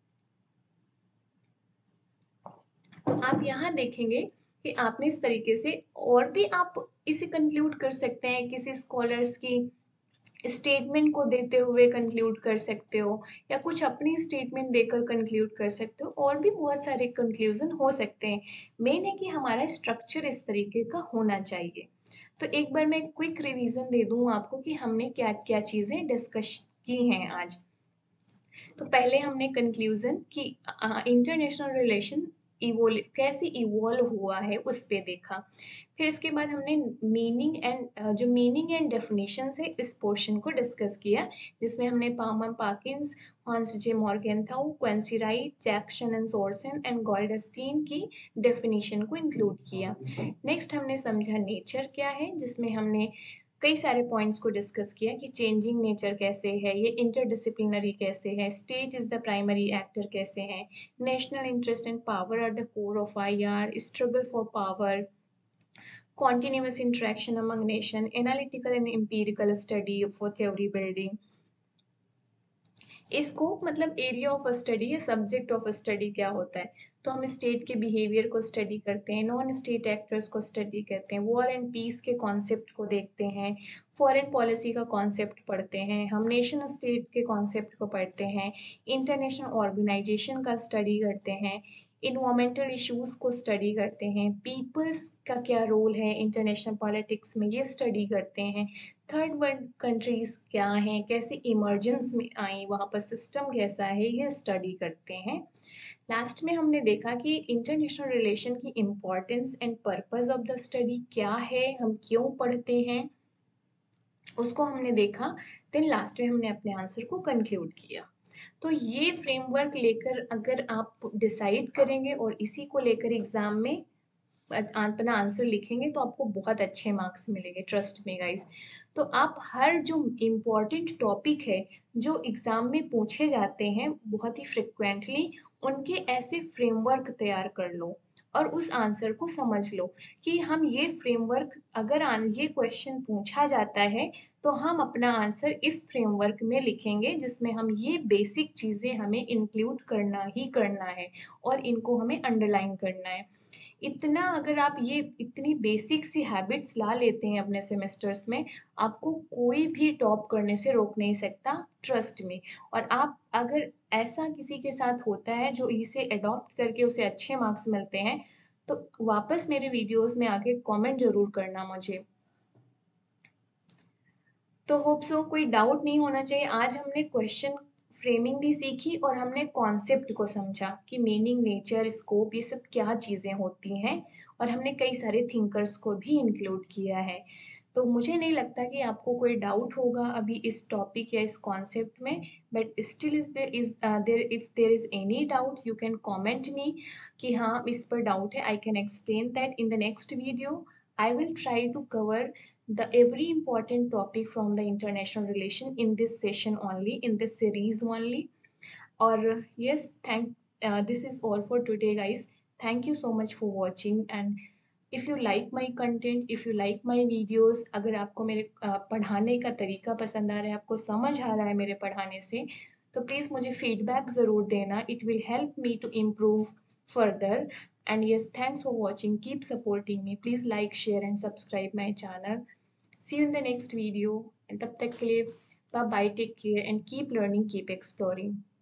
तो आप यहाँ देखेंगे कि आपने इस तरीके से और भी आप इसे कंक्लूड कर सकते हैं, किसी स्कॉलर्स की स्टेटमेंट को देते हुए कंक्लूड कर सकते हो, या कुछ अपनी स्टेटमेंट देकर कंक्लूड कर सकते हो, और भी बहुत सारे कंक्लूजन हो सकते हैं। मेन है कि हमारा स्ट्रक्चर इस तरीके का होना चाहिए। तो एक बार मैं क्विक रिवीजन दे दूं आपको कि हमने क्या क्या चीज़ें डिस्कस की हैं आज। तो पहले हमने कंक्लूजन कि इंटरनेशनल रिलेशन कैसे इवॉल्व हुआ है उस पे देखा। फिर इसके बाद हमने मीनिंग एंड जो मीनिंग एंड डेफिनेशंस है इस पोर्शन को डिस्कस किया, जिसमें हमने Palmer Perkins, Hans J Morgenthau, Quincy Wright, Jackson and Sorensen and Goldstein की डेफिनेशन को इंक्लूड किया। नेक्स्ट हमने समझा नेचर क्या है, जिसमें हमने कई सारे पॉइंट्स को डिस्कस किया कि चेंजिंग नेचर कैसे है, ये इंटरडिसिप्लिनरी कैसे है, state is the primary actor कैसे है, national interest and power are the core of IR, struggle for power, continuous interaction among nation, analytical and empirical study for theory building। Scope मतलब area of study या subject of study क्या होता है, तो हम state के behaviour को study करते हैं, नॉन स्टेट एक्टर्स को स्टडी करते हैं, वॉर एंड पीस के कॉन्सेप्ट को देखते हैं, फॉरेन पॉलिसी का कॉन्सेप्ट पढ़ते हैं, हम नेशन स्टेट के कॉन्सेप्ट को पढ़ते हैं, इंटरनेशनल ऑर्गेनाइजेशन का स्टडी करते हैं, इन्वायरमेंटल इश्यूज को स्टडी करते हैं, पीपल्स का क्या रोल है इंटरनेशनल पॉलिटिक्स में ये स्टडी करते हैं, थर्ड वर्ल्ड कंट्रीज क्या हैं, कैसे इमरजेंस में आई, वहाँ पर सिस्टम कैसा है, ये स्टडी करते हैं। लास्ट में हमने देखा कि इंटरनेशनल रिलेशन की importance and purpose of the study क्या है, हम क्यों पढ़ते हैं, उसको हमने देखा। देन लास्ट में हमने अपने आंसर को कंक्लूड किया। तो ये फ्रेमवर्क लेकर अगर आप डिसाइड करेंगे और इसी को लेकर एग्जाम में अपना आंसर लिखेंगे तो आपको बहुत अच्छे मार्क्स मिलेंगे, ट्रस्ट में गाइस। तो आप हर जो इम्पोर्टेंट टॉपिक है जो एग्ज़ाम में पूछे जाते हैं बहुत ही फ्रिक्वेंटली, उनके ऐसे फ्रेमवर्क तैयार कर लो और उस आंसर को समझ लो कि हम ये फ्रेमवर्क अगर ये क्वेश्चन पूछा जाता है तो हम अपना आंसर इस फ्रेमवर्क में लिखेंगे, जिसमें हम ये बेसिक चीज़ें हमें इंक्लूड करना ही करना है और इनको हमें अंडरलाइन करना है। इतना अगर आप ये इतनी बेसिक सी हैबिट्स ला लेते हैं अपने सेमेस्टर्स में, आपको कोई भी टॉप करने से रोक नहीं सकता, ट्रस्ट में। और आप अगर ऐसा किसी के साथ होता है जो इसे अडॉप्ट करके उसे अच्छे मार्क्स मिलते हैं, तो वापस मेरे वीडियोस में आके कमेंट जरूर करना मुझे। तो होप सो कोई डाउट नहीं होना चाहिए। आज हमने क्वेश्चन फ्रेमिंग भी सीखी और हमने कॉन्सेप्ट को समझा कि मीनिंग, नेचर, स्कोप, ये सब क्या चीज़ें होती हैं, और हमने कई सारे थिंकर्स को भी इंक्लूड किया है। तो मुझे नहीं लगता कि आपको कोई डाउट होगा अभी इस टॉपिक या इस कॉन्सेप्ट में, but still there if there is any doubt you can comment me कि हाँ इस पर डाउट है। I can explain that in the next video. I will try to cover the every important topic from the international relation in this session only, in this series only. Or yes, this is all for today guys. Thank you so much for watching, and if you like my content, if you like my videos, अगर आपको मेरे पढ़ाने का तरीका पसंद आ रहा है, आपको समझ आ रहा है मेरे पढ़ाने से, तो प्लीज़ मुझे फीडबैक ज़रूर देना। It will help me to improve further. And yes, thanks for watching, keep supporting me, please like, share and subscribe my channel. See you in the next video, and tab tak ke liye bye bye, take care and keep learning, keep exploring.